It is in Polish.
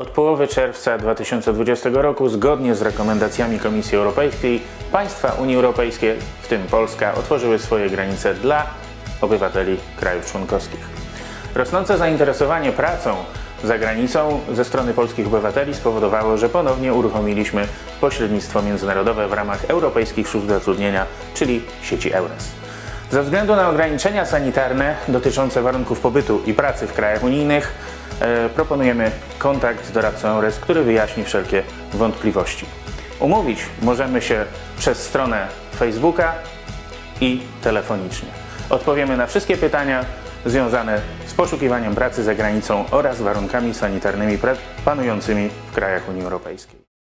Od połowy czerwca 2020 roku, zgodnie z rekomendacjami Komisji Europejskiej, państwa Unii Europejskiej, w tym Polska, otworzyły swoje granice dla obywateli krajów członkowskich. Rosnące zainteresowanie pracą za granicą ze strony polskich obywateli spowodowało, że ponownie uruchomiliśmy pośrednictwo międzynarodowe w ramach Europejskich Służb Zatrudnienia, czyli sieci EURES. Ze względu na ograniczenia sanitarne dotyczące warunków pobytu i pracy w krajach unijnych proponujemy kontakt z doradcą EURES, który wyjaśni wszelkie wątpliwości. Umówić możemy się przez stronę Facebooka i telefonicznie. Odpowiemy na wszystkie pytania związane z poszukiwaniem pracy za granicą oraz warunkami sanitarnymi panującymi w krajach Unii Europejskiej.